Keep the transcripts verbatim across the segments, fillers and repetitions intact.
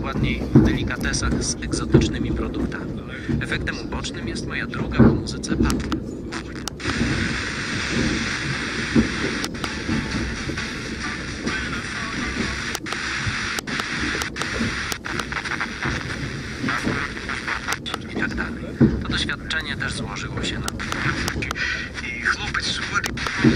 dokładniej w delikatesach z egzotycznymi produktami. Efektem ubocznym jest moja droga w muzyce pop. I tak dalej. To doświadczenie też złożyło się na... I chłopiec słuchaj.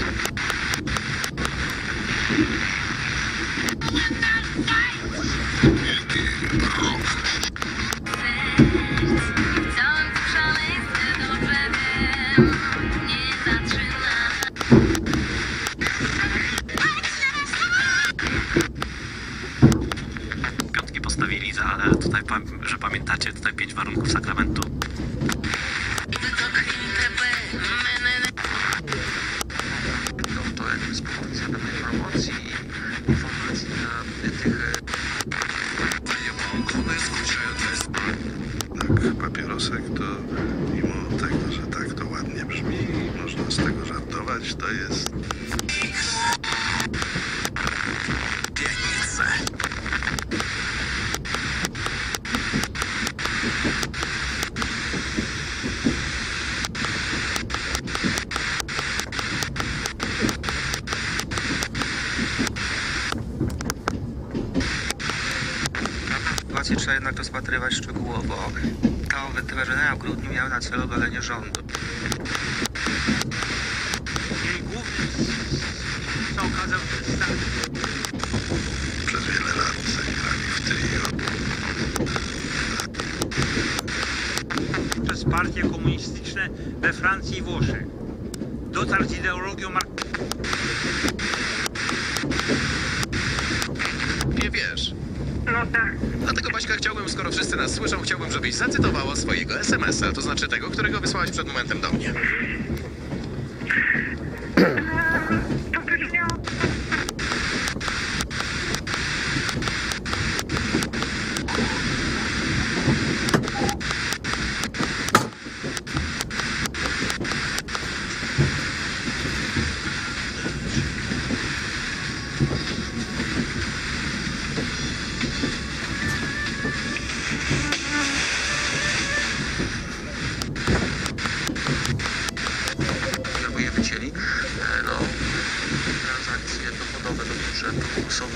Piątki postawili za, ale tutaj, że pamiętacie, tutaj pięć warunków sakramentu. No to jakby z produkcji pewnej promocji i informacji na tych... Tak, papierosek to mimo tego, że tak to ładnie brzmi i można z tego żartować, to jest... Pieniądze. Sytuację trzeba jednak rozpatrywać szczegółowo. To wytworzenia w grudniu miały na celu golenie rządu. Jej głównym co okazał się stan. Przez wiele lat grali w trio. Przez partie komunistyczne we Francji i Włoszech. Dotarł z ideologią mark... Nie wiesz. No tak. Dlatego, Baśka, chciałbym, skoro wszyscy nas słyszą, chciałbym, żebyś zacytowała swojego es em es a, to znaczy tego, którego wysłałaś przed momentem do mnie. To brzmiało... Żeby je wycięli, no, transakcje dochodowe do budżetu są...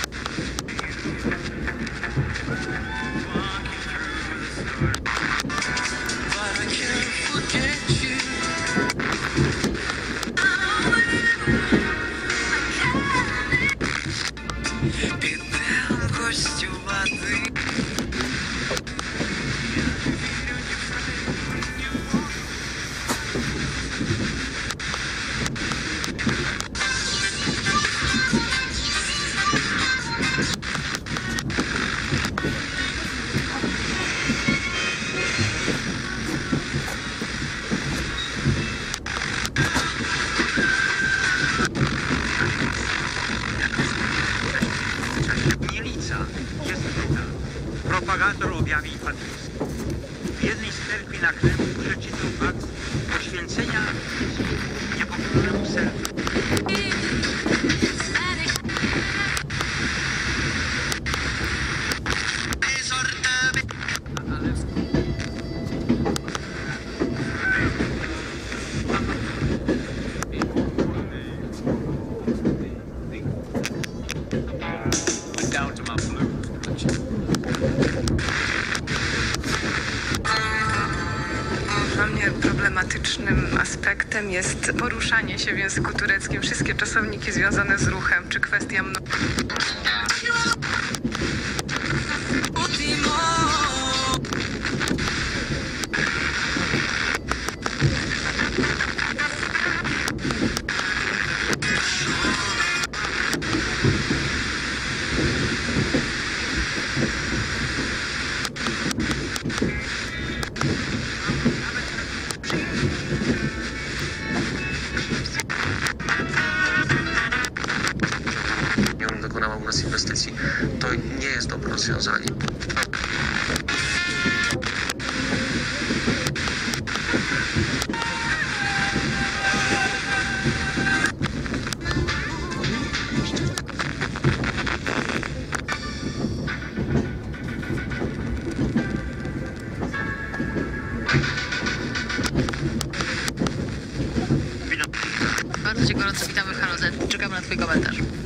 Mielica jest druga. Propagator objawień patriotycznych. W jednej z cerkwi na Kremlu przeczytał akt poświęcenia niepokronemu sercu. Dla mnie problematycznym aspektem jest poruszanie się w języku tureckim. Wszystkie czasowniki związane z ruchem, czy kwestia mno... Dokonała u nas inwestycji, to nie jest dobre rozwiązanie. Bardzo cię gorąco witamy w Halo Z. Czekamy na twój komentarz.